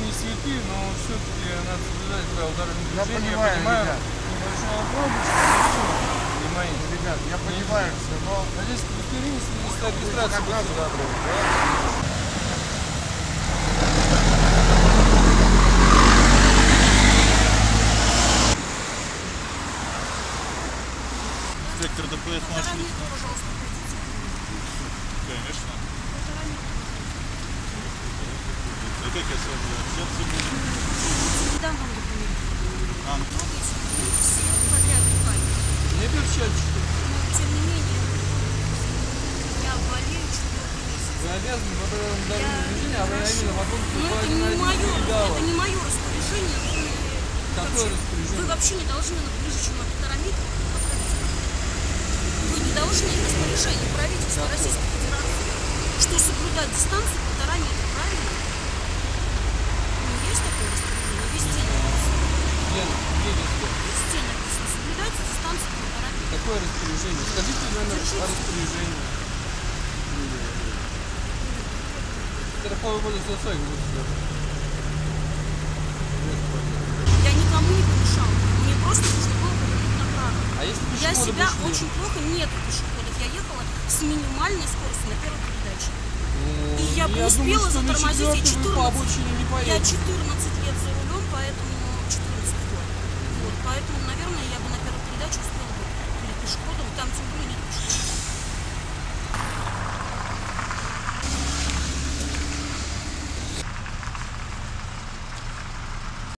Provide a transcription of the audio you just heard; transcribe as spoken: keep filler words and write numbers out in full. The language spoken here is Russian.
не святые, но все-таки надо соблюдать правила дорожного движения. Я понимаю, я понимаю ребят. небольшой автобус, и мои. Ребят, я понимаю все, но... А здесь удостоверение свидетельства о регистрации, будьте добры. Инспектор ДПС нашли. Пожалуйста, Конечно. И как я с вами общаться буду? не дам вам документы. А, ну, Трогайте все подряд руками. Не перчаточки. Но, тем не менее, я болею четвертый месяц. Вы обязаны по правилам дорожного движения, а вы именно в автобусе Но это не мое, это не мое распоряжение. Вы, Какое вообще, распоряжение? вы вообще не должны на ближе, чем на полтора метра подходить. Вы не должны распоряжение правительства Какое? Российской Федерации, что соблюдать дистанцию полтора метра, правильно? Ну, есть такое распоряжение? Везде написано. Где, где везде? Везде написано. Соблюдайте дистанцию полтора метра. Какое распоряжение? Скажите номер Держите. распоряжения. Страховой полис ОСАГО. Я никому не помешала. Мне просто нужно было повернуть направо. А если Я пешеходы себя вышли? очень плохо, нет пешеходов. Я ехала с минимальной скоростью на первой передаче. Ну, И я бы думаю, успела что на затормозить. Я четвёртой вы по четырнадцать, обочине не я поедете. четырнадцать лет за рулем, поэтому четырнадцатый год. Вот, поэтому, наверное, я бы на первой передаче успела бы перед пешеходом. Там тем более нет пешеходов.